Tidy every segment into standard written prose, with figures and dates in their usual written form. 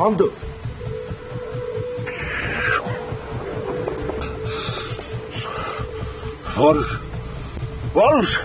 Անդը։ Վարուշ։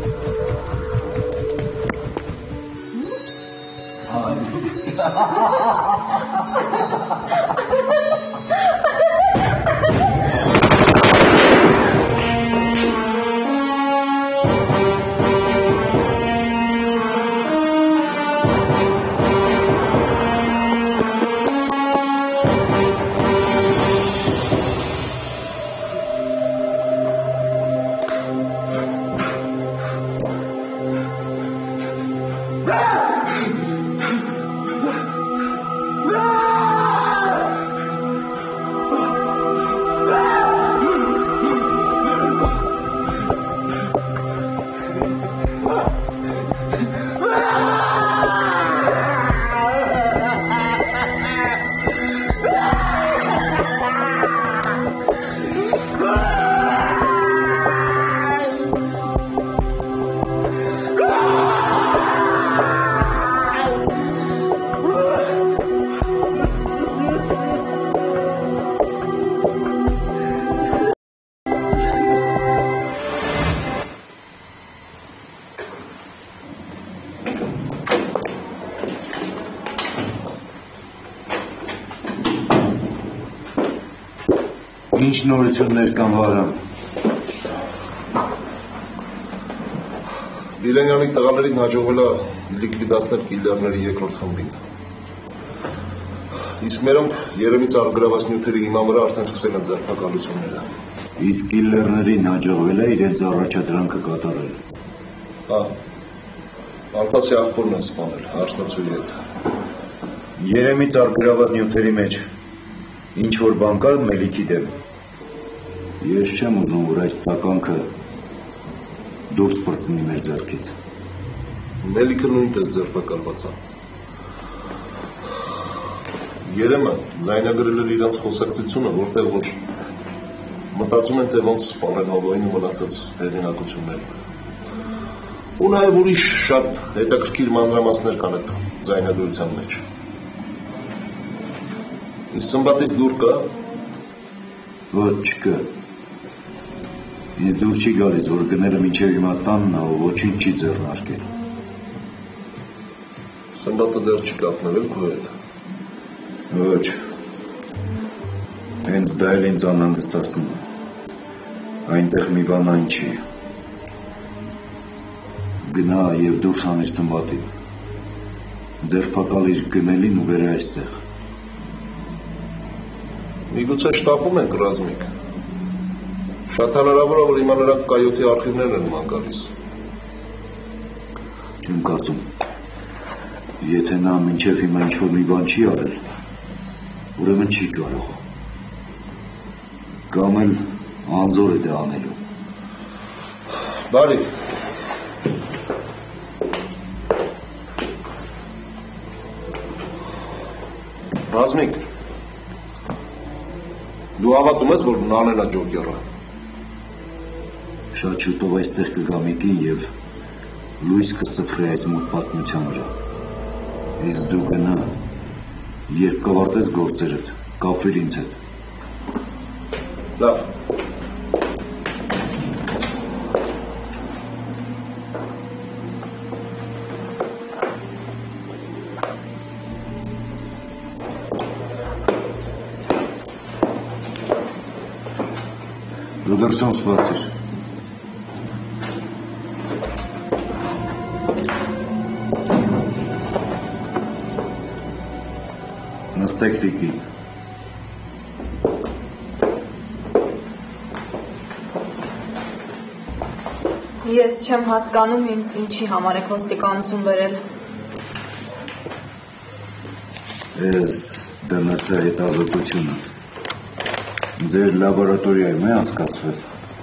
Ինչ նորություններ կան Վարամ։ Բիլենյանի տղաներին հաջողվել է լիկվիդացնել կիլլերների երկրորդ խմբին։ Իսկ մերոնք Երեմից արգրաված նյութերի հիման վրա արդեն սկսել են ձերբակալությունները։ Իսկ կիլլերներին հաջողվել է իրենց առաջադրանքը կատարել։ Հա։ Ալֆասի աղբորն են սպանել հարսնացուի հետ։ Երեմից արգրաված նյութերի մեջ ինչ որ բան կար Մելիքի դեմ։ Ես չեմ ուզում, որ այդ տականքը դուրս պրծնի մեր ձեռքից։ Մելիքը նույնպես ձերբակալված է։ Երեմը ձայնագրել էր իրանց խոսակցությունը, որտեղ որ մտածում են, թե ոնց սպանել Հովոյին ու մնացած հեղինակությունները։ Ու նաև ուրիշ շատ հետաքրքիր մանրամասներ կան այդ ձայնագրության մեջ։ Իսկ Սմբատից դուր կա։ Ոչ չկա։ Ինձ դուր չի գալիս, որ գները մինչև հիմա տանն է ու ոչինչ չի ձեռնարկել։ Սմբատը դեռ չի կապնել քո հետ։ Ոչ։ Հենց դա էլ ինձ անհանգստացնում է։ Այնտեղ մի բան այն չի։ Գնա և դուրս հանիր Սմբատին։ Ձերբակալիր գնելին ու բեր այստեղ։ Միգուցե շտապում ենք ռազմիկ։ Շատ հնարավոր է, որ հիմա նրանք կայոթի արխիվներն են ման գալիս։ Չեմ կարծում։ Եթե նա մինչև հիմա ինչ-որ մի բան չի արել, ուրեմն չի կարող։ Կամ էլ անզոր է դա անելու։ Բարի։ Ռազմիկ, դու հավատում ես, որ նանելա ջոկերը։ Շատ շուտով այստեղ կգա մի կին և լույս կսփռի այս մոտ պատմության վրա։ Իսկ դու գնա, երբ կավարտես գործերդ, կապվիր ինձ հետ։ Լավ։ Դու դրսում սպասիր։ Նստեք տիկին։ Ես չեմ հասկանում ինձ ինչի համար եք ոստիկանություն վերել։ Ես դնրդա հետազոտությունը ձեր լաբորատորիայում է անցկացվել։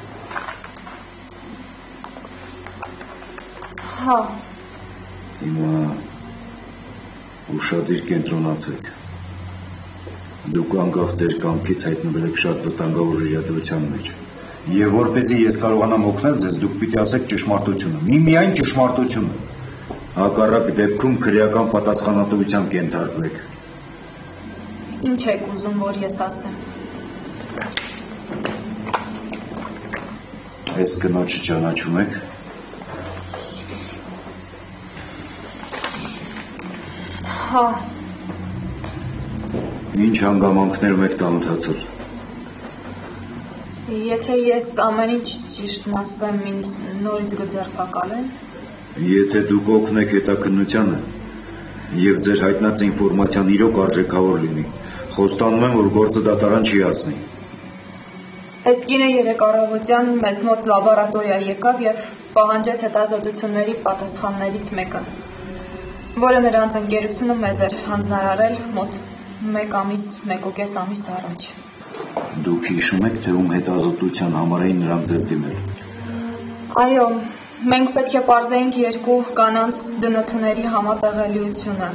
Հա։ Հիմա ուշադիր կենտրոնացեք։ Դուք անկախ ձեր կամքից հայտնվել եք շատ վտանգավոր իրադրության մեջ։ Եվ որպեսզի ես կարողանամ օգնել ձեզ, դուք պիտի ասեք ճշմարտությունը, միմիայն ճշմարտությունը։ Հակառակ դեպքում քրեական պատասխանատվությամբ կենթարկվեք։ Ինչ եք ուզում, որ ես ասեմ։ Այս կնոջը ճանաչում եք։ Հա, Ինչ հանգամանքներում եք ծանոթացել։ եթե ես ամեն ինչ ճիշտն ասեմ, ինձ նորից կձերբակալեն։ Եթե դուք օգնեք հետաքննությանը եւ ձեր հայտնած ինֆորմացիան իրոք արժեքավոր լինի, խոստանում եմ, որ գործը դատարան չի հասնի։ Այս կինը երեկ առավոտյան մեզ մոտ լաբորատորիա եկավ եւ պահանջեց հետազոտությունների պատասխաններից մեկը, որը նրանց ընկերությունը մեզ էր հանձնարարել մոտ 1 ամիս, 1.5 ամիս առաջ։ Դուք հիշում եք, թե ում հետազոտության համար էին նրանք ձեզ դիմել։ Այո, մենք պետք է պարզեինք երկու կանանց ԴՆԹ-ների համատեղելիությունը՝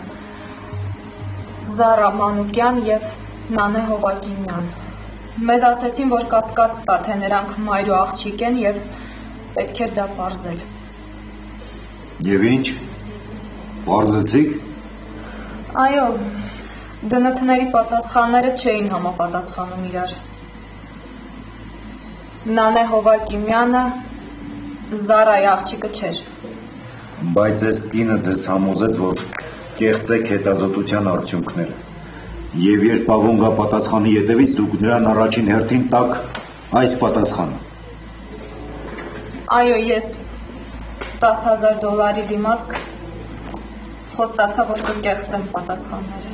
Զարա Մանուկյան եւ Նանե Հովակիմյան։ Մեզ ասեցին, որ կասկած կա, թե նրանք մայր ու աղջիկ են եւ պետք էր դա պարզել։ Եվ ինչ։ Պարզեցիք։ Այո, ԴՆԹ-ների պատասխանները չէին համապատասխանում իրար։ Նանե Հովակիմյանը Զարայի աղջիկը չէր։ Բայց այս կինը ձեզ համոզեց, որ կեղծեք հետազոտության արդյունքները։ Եվ երբ Պավոն գա պատասխանի ետևից, դուք նրան առաջին հերթին տաք այս պատասխանը։ Այո, ես $10,000 դիմաց խոստացա, որ կկեղծեմ պատասխանները։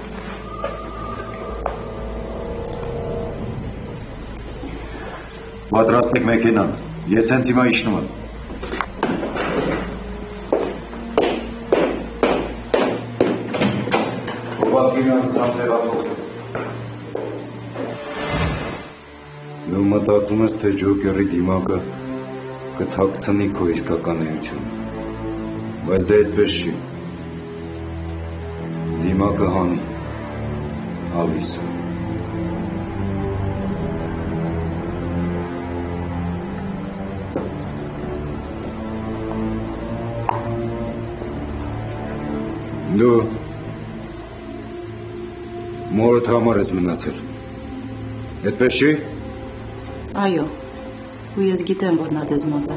Պատրաստեք մեքենան, ես հենց հիմա իջնում եմ։ Հովակիմյան սրան տեղափոխ։ Դու մտածում ես, թե ջոկերի դիմակը կթաքցնի քո իսկական էությունը, բայց դա այդպես չի։ Դիմակը հանի, Ալիսը։ Դու մորդ համար ես մնացել, այդպես չի։ Այո, ու ես գիտեմ, որ նա ձեզ մոտ է։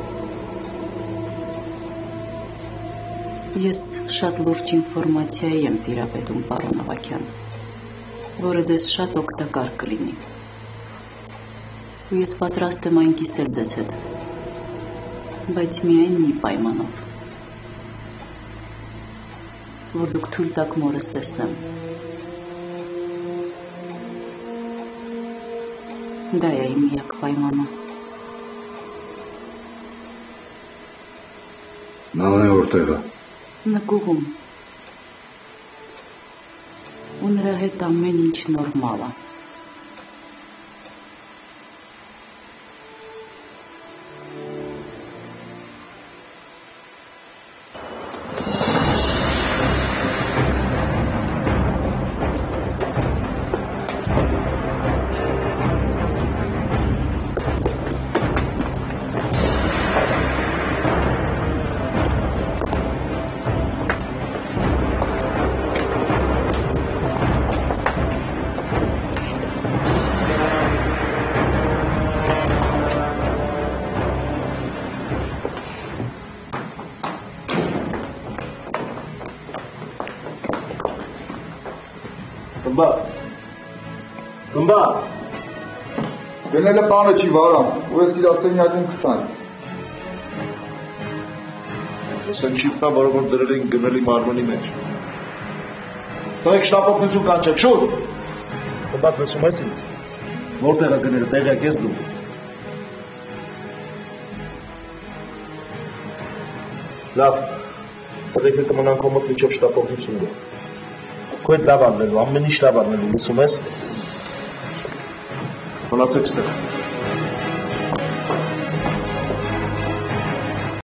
Ես շատ լուրջ ինֆորմացիայի եմ տիրապետում, պարոն Ավագյան, որը ձեզ շատ օգտակար կլինի։ Ու ես պատրաստ եմ այն կիսել ձեզ հետ, բայց միայն մի պայմանով, որ դուք թույլ տաք մորս տեսնեմ։ Դա է իմ միակ պայմանը։ Նան է որտեղ է։ Նկուղում։ Ու նրա հետ ամեն ինչ նորմալ է։ Սմբա, գնելը պանը չի վարամ, ու ես իրա սենյակում կտան։ Ասեն չի պտա, որը որ դրել էին գնելի մարմնի մեջ։ Տոյք շտապօգնություն կանչեք, շուտ։ Սմբա, լսում ես ինձ։ Որտեղ է գնելը, տեղյակ ես դու։ Լավ, տղեկը կմնան քո մոտ միջով շտապօգնություն գա։ Քո հետ լավ առնելու, ամեն ինչ լավ առնելու, լսում ես։ Մնացեք ստեղ։